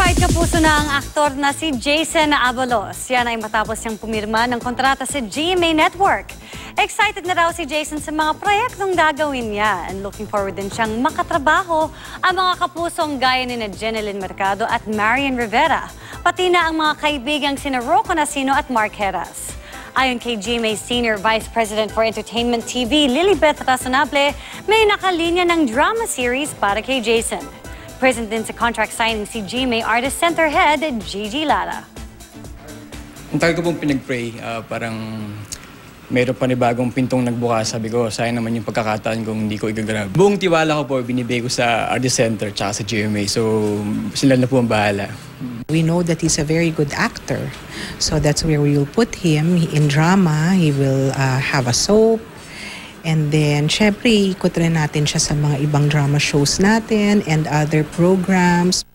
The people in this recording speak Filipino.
Certified kapuso na ang aktor na si Jason Abalos. Yan ay matapos niyang pumirma ng kontrata sa GMA Network. Excited na raw si Jason sa mga proyektong gagawin niya and looking forward din siyang makatrabaho ang mga kapusong gaya ni Jeneline Mercado at Marian Rivera, pati na ang mga kaibigang sina Rocco Nacino at Mark Heras. Ayon kay GMA Senior Vice President for Entertainment TV, Lilibeth Razonable, may nakalinya ng drama series para kay Jason. Present din sa contract signing si GMA Artist Center Head, Gigi Lara. Ang tagal ko pong pinag-pray, parang mayroon pa ni bagong pintong nagbukas. Sabi ko, sayang naman yung pagkakataan kung hindi ko igagrab. Buong tiwala ko po, binibigay ko sa Artist Center tsaka sa GMA. So, sila na po ang bahala. We know that he's a very good actor. So that's where we will put him in drama. He will have a soap. And then, syempre, ikot rin natin siya sa mga ibang drama shows natin and other programs.